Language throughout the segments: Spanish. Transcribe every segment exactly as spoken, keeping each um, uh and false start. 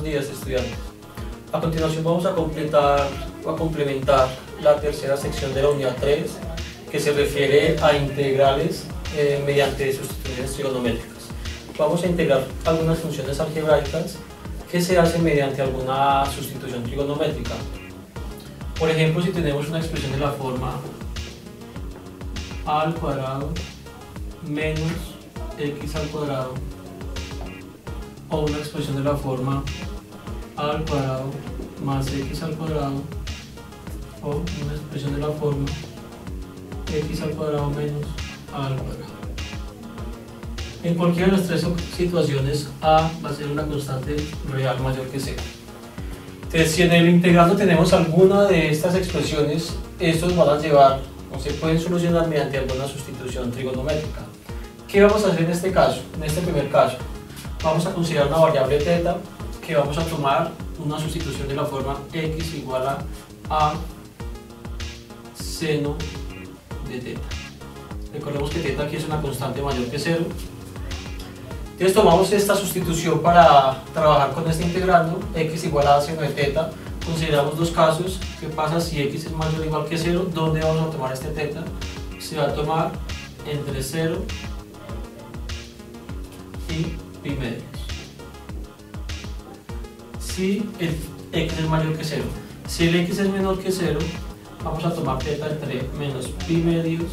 Buenos días, estudiantes. A continuación vamos a completar o a complementar la tercera sección de la unidad tres, que se refiere a integrales eh, mediante sustituciones trigonométricas. Vamos a integrar algunas funciones algebraicas que se hacen mediante alguna sustitución trigonométrica. Por ejemplo, si tenemos una expresión de la forma a al cuadrado menos x al cuadrado, o una expresión de la forma a al cuadrado más x al cuadrado, o una expresión de la forma x al cuadrado menos a al cuadrado. En cualquiera de las tres situaciones a va a ser una constante real mayor que cero. Entonces, si en el integrando tenemos alguna de estas expresiones, estos van a llevar o se pueden solucionar mediante alguna sustitución trigonométrica. ¿Qué vamos a hacer en este caso? En este primer caso, vamos a considerar una variable θ que vamos a tomar una sustitución de la forma x igual a a seno de θ. Recordemos que θ aquí es una constante mayor que cero. Entonces tomamos esta sustitución para trabajar con este integrando, x igual a seno de θ. Consideramos dos casos. ¿Qué pasa si x es mayor o igual que cero? ¿Dónde vamos a tomar este θ? Se va a tomar entre cero y pi medios. Si el x es mayor que cero. Si el x es menor que cero, vamos a tomar θ entre menos pi medios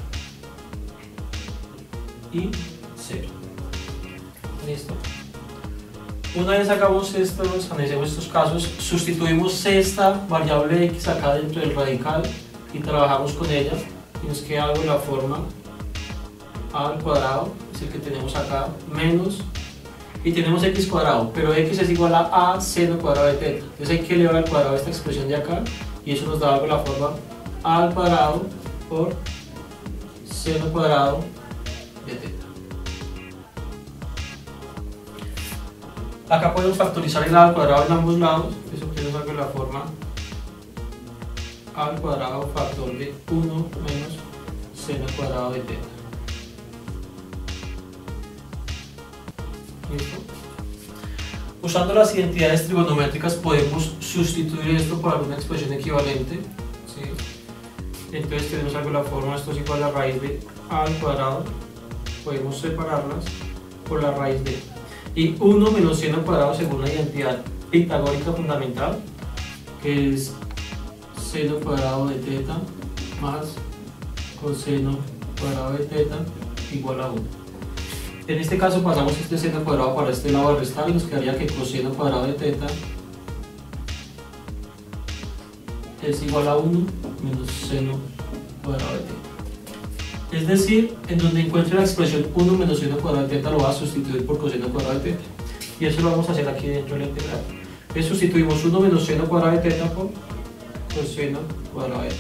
y cero. Listo. Una vez sacamos estos, analicemos estos casos, sustituimos esta variable x acá dentro del radical y trabajamos con ella, y nos queda algo de la forma a al cuadrado, es el que tenemos acá, menos, y tenemos x cuadrado, pero x es igual a a seno cuadrado de θ. Entonces hay que elevar al cuadrado esta expresión de acá, y eso nos da algo de la forma a al cuadrado por seno cuadrado de θ. Acá podemos factorizar el a al cuadrado en ambos lados, eso obtenemos algo de la forma a al cuadrado factor de uno menos seno cuadrado de θ. ¿Listo? Usando las identidades trigonométricas podemos sustituir esto por alguna expresión equivalente, ¿sí? Entonces tenemos algo de la forma, esto es igual a la raíz de a al cuadrado, podemos separarlas por la raíz de, y uno menos seno cuadrado según la identidad pitagórica fundamental, que es seno cuadrado de θ más coseno cuadrado de θ igual a uno. En este caso pasamos este seno cuadrado para este lado a restar y nos quedaría que coseno cuadrado de θ es igual a uno menos seno cuadrado de θ. Es decir, en donde encuentre la expresión uno menos seno cuadrado de θ lo va a sustituir por coseno cuadrado de θ. Y eso lo vamos a hacer aquí dentro de la integral. Entonces sustituimos uno menos seno cuadrado de θ por coseno cuadrado de θ.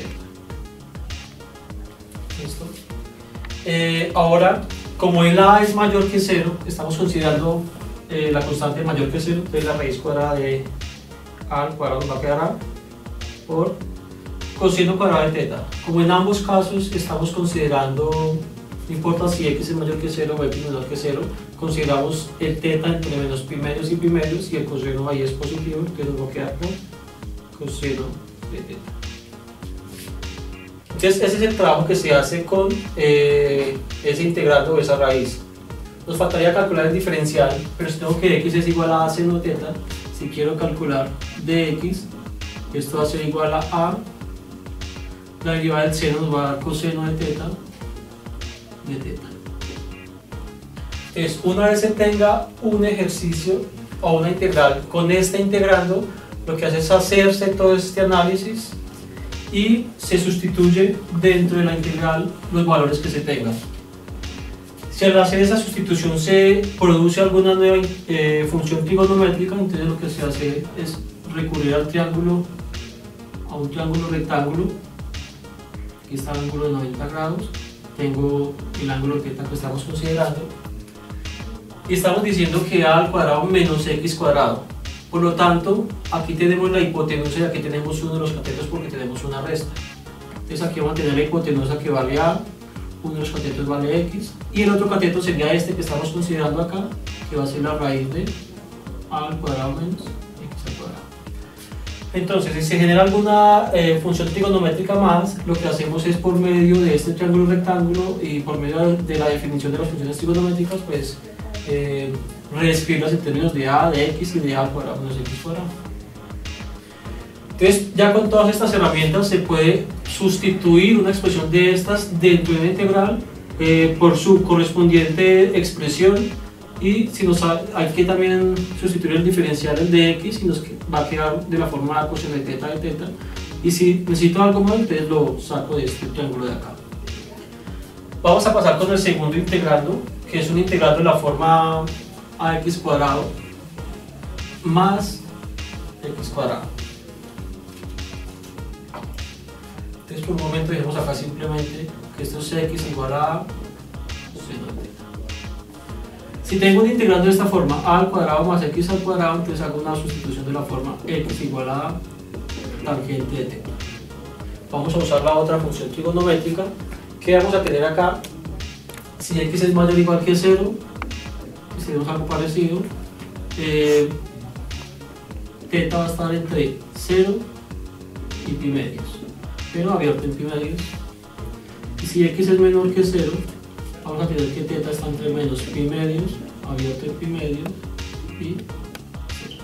¿Listo? Eh, ahora, como el a es mayor que cero, estamos considerando eh, la constante mayor que cero, entonces la raíz cuadrada de a al cuadrado nos va a quedar a por coseno cuadrado de θ. Como en ambos casos estamos considerando, no importa si x es mayor que cero o x menor que cero, consideramos el θ entre menos pi medios y pi medios, y el coseno ahí es positivo, entonces nos va a quedar por coseno de θ. Entonces ese es el trabajo que se hace con eh, ese integrando o esa raíz. Nos faltaría calcular el diferencial, pero si tengo que x es igual a a seno θ, si quiero calcular dx, esto va a ser igual a a, la derivada del seno nos va a dar coseno de θ de θ. Entonces, una vez se tenga un ejercicio o una integral con este integrando, lo que hace es hacerse todo este análisis y se sustituye dentro de la integral los valores que se tengan. Si al hacer esa sustitución se produce alguna nueva eh, función trigonométrica, entonces lo que se hace es recurrir al triángulo, a un triángulo rectángulo. Aquí está el ángulo de noventa grados, tengo el ángulo θ que estamos considerando, y estamos diciendo que a al cuadrado menos x cuadrado. Por lo tanto, aquí tenemos la hipotenusa y aquí tenemos uno de los catetos porque tenemos una resta. Entonces aquí vamos a tener la hipotenusa que vale a, uno de los catetos vale x, y el otro cateto sería este que estamos considerando acá, que va a ser la raíz de a al cuadrado menos Entonces, si se genera alguna eh, función trigonométrica más, lo que hacemos es por medio de este triángulo rectángulo y por medio de la definición de las funciones trigonométricas, pues eh, reescribirlas en términos de a, de x y de a al cuadrado menos x cuadrado. Entonces, ya con todas estas herramientas se puede sustituir una expresión de estas dentro de una integral eh, por su correspondiente expresión. Y si nos ha, hay que también sustituir el diferencial el de x y nos va a quedar de la forma a coseno de teta de teta. Y si necesito algo más, entonces lo saco de este triángulo de acá. Vamos a pasar con el segundo integrando, que es un integrando de la forma ax cuadrado más x cuadrado. Entonces por un momento dejemos acá simplemente que esto es x igual a coseno de teta. Si tengo un integrando de esta forma, a al cuadrado más x al cuadrado, entonces hago una sustitución de la forma x igual a tangente de teta. Vamos a usar la otra función trigonométrica que vamos a tener acá. Si x es mayor o igual que cero, si tenemos algo parecido, eh, teta va a estar entre cero y pi medios, pero abierto en pi medios. Y si x es menor que cero, vamos a tener que teta está entre menos pi medios, abierto en pi medios y cero.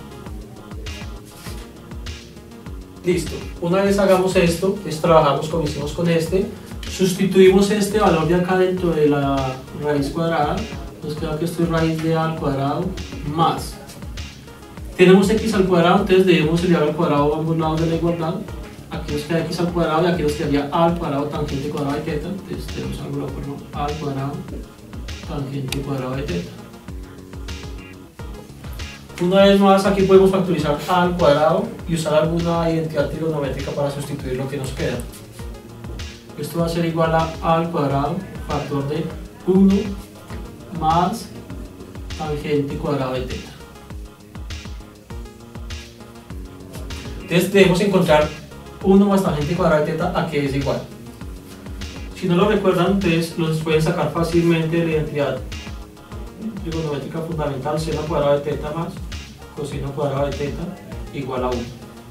Listo. Una vez hagamos esto, pues trabajamos como hicimos con este, sustituimos este valor de acá dentro de la raíz cuadrada, nos queda que esto es raíz de a al cuadrado más. Tenemos x al cuadrado, entonces debemos llevar al cuadrado a ambos lados de la igualdad. Aquí nos queda x al cuadrado y aquí nos quedaría a al cuadrado tangente cuadrado de teta. Entonces tenemos algo de la forma a al cuadrado tangente cuadrado de teta. Una vez más aquí podemos factorizar a al cuadrado y usar alguna identidad trigonométrica para sustituir lo que nos queda. Esto va a ser igual a a al cuadrado factor de uno más tangente cuadrado de teta. Entonces debemos encontrar uno más tangente cuadrado de teta a que es igual. Si no lo recuerdan, entonces los pueden sacar fácilmente de la identidad trigonométrica fundamental, seno cuadrado de teta más coseno cuadrado de teta igual a uno.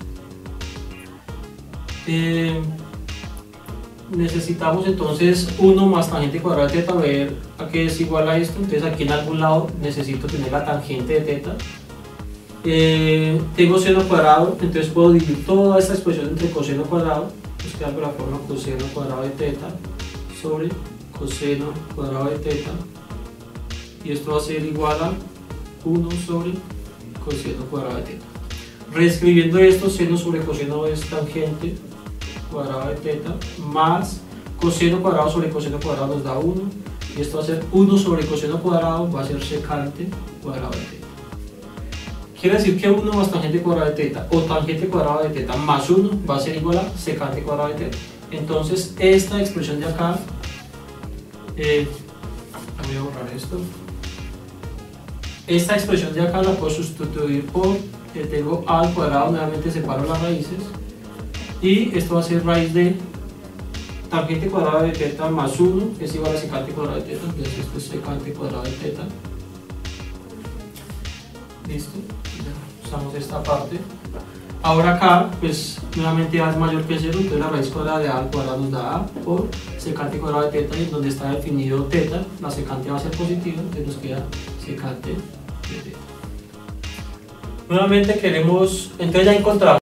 Eh, necesitamos entonces uno más tangente cuadrado de teta, ver a qué es igual a esto. Entonces aquí en algún lado necesito tener la tangente de teta. Eh, tengo seno cuadrado, entonces puedo dividir toda esta expresión entre coseno cuadrado, pues queda por la forma coseno cuadrado de teta sobre coseno cuadrado de teta, y esto va a ser igual a uno sobre coseno cuadrado de teta. Reescribiendo esto, seno sobre coseno es tangente cuadrado de teta más coseno cuadrado sobre coseno cuadrado nos da uno, y esto va a ser uno sobre coseno cuadrado, va a ser secante cuadrado de teta. Quiere decir que uno más tangente cuadrado de teta o tangente cuadrado de teta más uno va a ser igual a secante cuadrado de teta. Entonces esta expresión de acá, eh, voy a borrar esto, esta expresión de acá la puedo sustituir por, que tengo a al cuadrado, nuevamente separo las raíces, y esto va a ser raíz de tangente cuadrado de teta más uno, que es igual a secante cuadrado de teta, entonces esto es secante cuadrado de teta. Listo, ya usamos esta parte. Ahora acá, pues nuevamente a es mayor que cero, entonces la raíz cuadrada de a al cuadrado nos da a por secante cuadrado de teta, y donde está definido teta, la secante va a ser positiva, entonces nos queda secante de teta. Nuevamente queremos, entonces ya encontramos